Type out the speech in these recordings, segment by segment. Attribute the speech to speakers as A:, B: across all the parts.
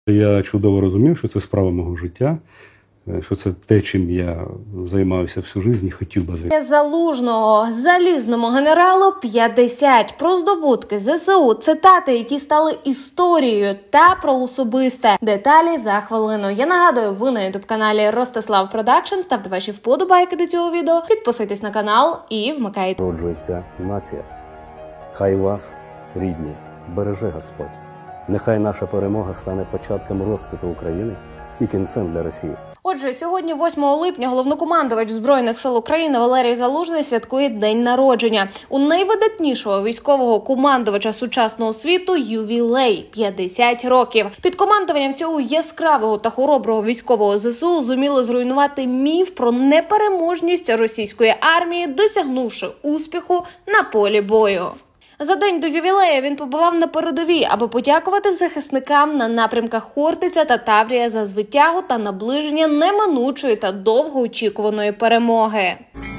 A: Я чудово розумів, що це справа мого життя, що це те, чим я займався всю життя і хотів би займатися.
B: Залужного залізному генералу 50. Про здобутки ЗСУ, цитати, які стали історією, та про особисте. Деталі за хвилину. Я нагадую, ви на ютуб-каналі Ростислав Продакшн. Ставте ваші вподобайки до цього відео, підписуйтесь на канал і вмикайте.
C: Народжується нація. Хай вас, рідні, береже Господь. Нехай наша перемога стане початком розквіту України і кінцем для Росії.
B: Отже, сьогодні, 8 липня, головнокомандувач Збройних сил України Валерій Залужний святкує день народження. У найвидатнішого військового командувача сучасного світу ювілей – 50 років. Під командуванням цього яскравого та хороброго військового ЗСУ зуміли зруйнувати міф про непереможність російської армії, досягнувши успіху на полі бою. За день до ювілея він побував на передовій, аби подякувати захисникам на напрямках Хортиця та Таврія за звитягу та наближення неминучої та довгоочікуваної перемоги.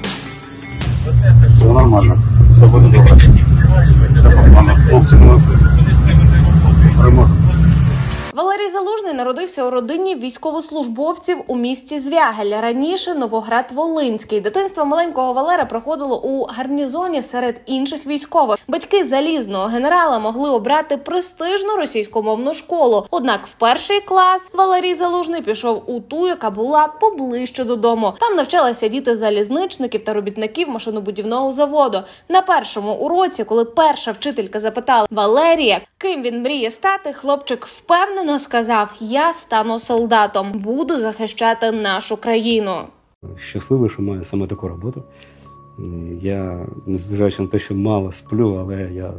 A: Все нормально, все буде добре. Все погано, хлопці молодці. Перемога.
B: Валерій Залужний народився у родині військовослужбовців у місті Звягель, раніше Новоград-Волинський. Дитинство маленького Валера проходило у гарнізоні серед інших військових. Батьки залізного генерала могли обрати престижну російськомовну школу. Однак в перший клас Валерій Залужний пішов у ту, яка була поближче додому. Там навчалися діти залізничників та робітників машинобудівного заводу. На першому уроці, коли перша вчителька запитала Валерія, ким він мріє стати, хлопчик впевнено сказав: «Я стану солдатом, буду захищати нашу країну».
A: Щасливий, що маю саме таку роботу. Я, незважаючи на те, що мало сплю, але я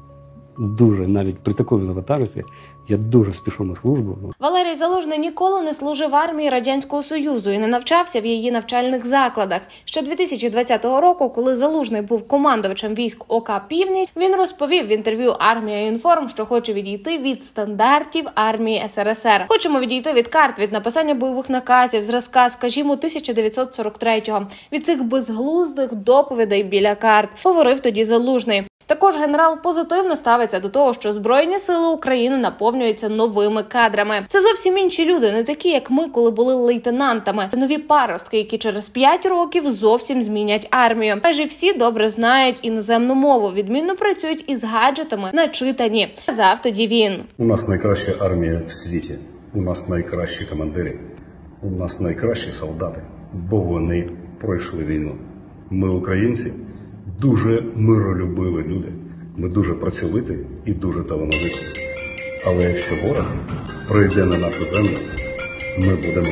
A: дуже, навіть при такому завантаженні, я дуже спішу на службу.
B: Валерій Залужний ніколи не служив в армії Радянського Союзу і не навчався в її навчальних закладах. Ще 2020 року, коли Залужний був командувачем військ ОК «Північ», він розповів в інтерв'ю «Армія Інформ», що хоче відійти від стандартів армії СРСР. Хочемо відійти від карт, від написання бойових наказів, зразка, скажімо, 1943-го, від цих безглуздих доповідей біля карт, говорив тоді Залужний. Також генерал позитивно ставиться до того, що Збройні сили України наповнюються новими кадрами. Це зовсім інші люди, не такі, як ми, коли були лейтенантами. Це нові паростки, які через 5 років зовсім змінять армію. Майже всі добре знають іноземну мову, відмінно працюють із гаджетами, начитані. Казав тоді він.
D: У нас найкраща армія в світі, у нас найкращі командири, у нас найкращі солдати, бо вони пройшли війну. Ми, українці, дуже миролюбиві люди. Ми дуже працьовиті і дуже талановиті. Але якщо ворог прийде на нашу землю, ми будемо.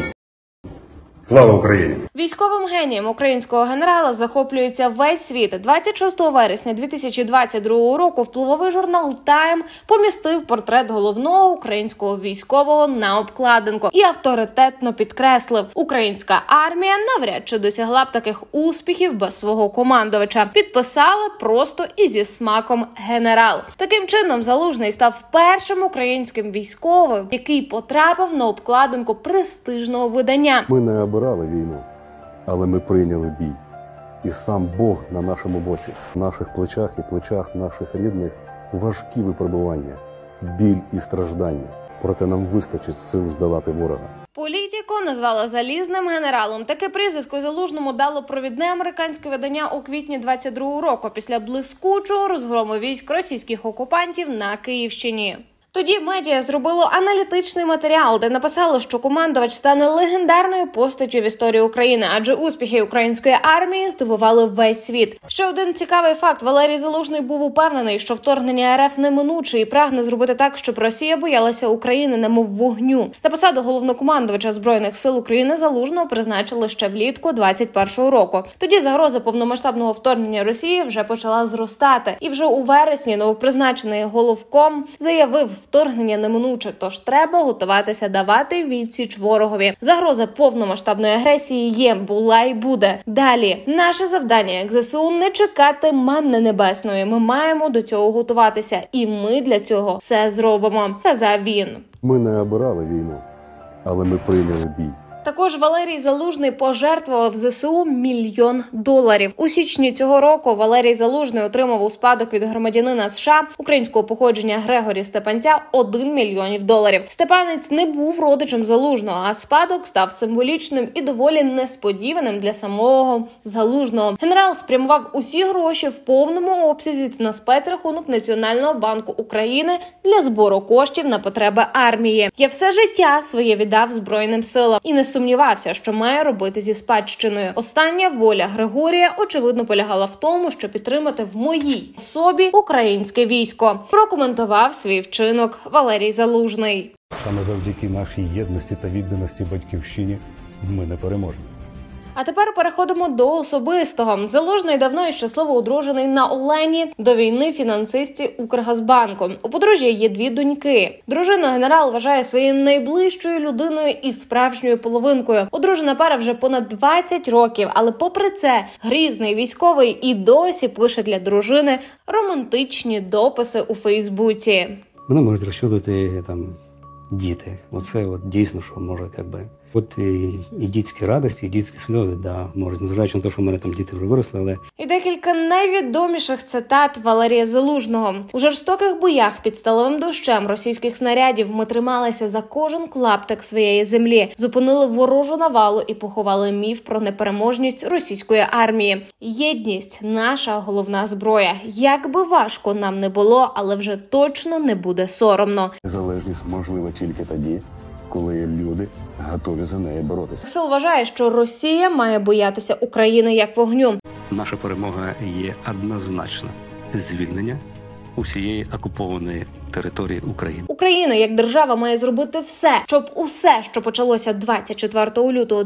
D: Слава Україні!
B: Військовим генієм українського генерала захоплюється весь світ. 26 вересня 2022 року впливовий журнал «Тайм» помістив портрет головного українського військового на обкладинку і авторитетно підкреслив: українська армія навряд чи досягла б таких успіхів без свого командувача. Підписали просто і зі смаком «Генерал». Таким чином, Залужний став першим українським військовим, який потрапив на обкладинку престижного видання.
C: Ми не обирали війну, але ми прийняли бій. І сам Бог на нашому боці. В наших плечах і плечах наших рідних важкі випробування, біль і страждання. Проте нам вистачить сил здолати ворога.
B: Політіко назвала залізним генералом. Таке прізвисько Залужному дало провідне американське видання у квітні 22-го року після блискучого розгрому військ російських окупантів на Київщині. Тоді медіа зробило аналітичний матеріал, де написало, що командувач стане легендарною постаттю в історії України, адже успіхи української армії здивували весь світ. Ще один цікавий факт: Валерій Залужний був упевнений, що вторгнення РФ неминуче і прагне зробити так, щоб Росія боялася України немов вогню. На посаду головнокомандувача Збройних сил України Залужного призначили ще влітку 21-го року. Тоді загроза повномасштабного вторгнення Росії вже почала зростати. І вже у вересні новопризначений головком заявив: вторгнення неминуче, тож треба готуватися давати відсіч ворогові. Загроза повномасштабної агресії є, була і буде. Далі, наше завдання як ЗСУ не чекати манни небесної. Ми маємо до цього готуватися, і ми для цього все зробимо, казав він.
C: Ми не обирали війну, але ми прийняли бій.
B: Також Валерій Залужний пожертвував ЗСУ $1 мільйон. У січні цього року Валерій Залужний отримав у спадок від громадянина США українського походження Грегорі Степанця $1 мільйон. Степанець не був родичем Залужного, а спадок став символічним і доволі несподіваним для самого Залужного. Генерал спрямував усі гроші в повному обсязі на спецрахунок Національного банку України для збору коштів на потреби армії. Я все життя своє віддав Збройним силам і не сумнівався, що має робити зі спадщиною. Остання воля Григорія, очевидно, полягала в тому, щоб підтримати в моїй особі українське військо. Прокоментував свій вчинок Валерій Залужний.
C: Саме завдяки нашій єдності та відданості батьківщині ми непереможні.
B: А тепер переходимо до особистого. Залужний давно і щасливо одружений на Олені, до війни фінансистці Укргазбанку. У подружжя є 2 доньки. Дружину генерал вважає своєю найближчою людиною і справжньою половинкою. Одружена пара вже понад 20 років, але попри це грізний військовий і досі пише для дружини романтичні дописи у Фейсбуці.
A: Мене можуть розчулити там діти. Оце от дійсно, що може якби. От і дітські радості, і дітські сльози, да, можуть, незважаючи на те, що в мене там діти вже виросли, але...
B: І декілька найвідоміших цитат Валерія Залужного. У жорстоких боях під сталевим дощем російських снарядів ми трималися за кожен клаптик своєї землі, зупинили ворожу навалу і поховали міф про непереможність російської армії. Єдність – наша головна зброя. Як би важко нам не було, але вже точно не буде соромно.
C: Незалежність можлива тільки тоді, коли люди готові за неї боротися.
B: Сил вважає, що Росія має боятися України як вогню.
A: Наша перемога є однозначна. Звільнення усієї окупованої території України.
B: Україна як держава має зробити все, щоб усе, що почалося 24 лютого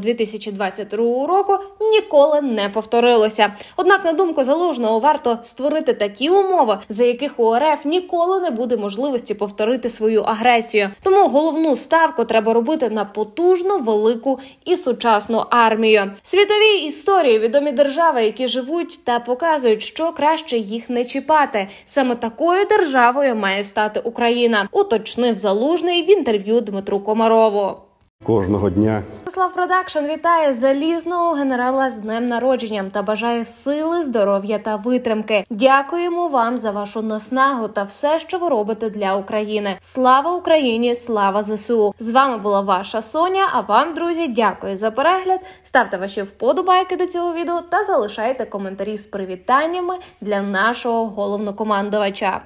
B: 2022 року, ніколи не повторилося. Однак, на думку Залужного, варто створити такі умови, за яких у РФ ніколи не буде можливості повторити свою агресію. Тому головну ставку треба робити на потужну, велику і сучасну армію. Світовій історії відомі держави, які живуть та показують, що краще їх не чіпати. Саме такою державою має стати Україна, уточнив Залужний в інтерв'ю Дмитру Комарову.
C: Кожного дня
B: Слав Продакшн вітає залізного генерала з днем народження та бажає сили, здоров'я та витримки. Дякуємо вам за вашу наснагу та все, що ви робите для України. Слава Україні, слава ЗСУ! З вами була ваша Соня, а вам, друзі, дякую за перегляд. Ставте ваші вподобайки до цього відео та залишайте коментарі з привітаннями для нашого головнокомандувача.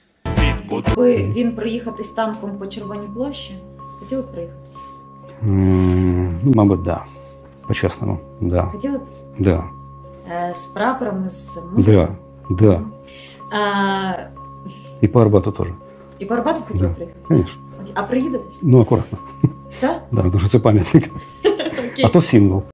E: Аби він проїхатись танком по Червоній площі, хотіли б проїхатись?
A: Мабуть, да. По-чесному, да.
E: Хотіли б?
A: Да.
E: З прапорами, з музикою?
A: Да.
E: А,
A: І по Арбату теж.
E: і по Арбату хотіли
A: Да.
E: проїхатись?
A: Конечно.
E: Окей. А приїдетесь?
A: Ну, акуратно.
E: Так?
A: Да, тому що це пам'ятник.
E: Окей.
A: А то символ.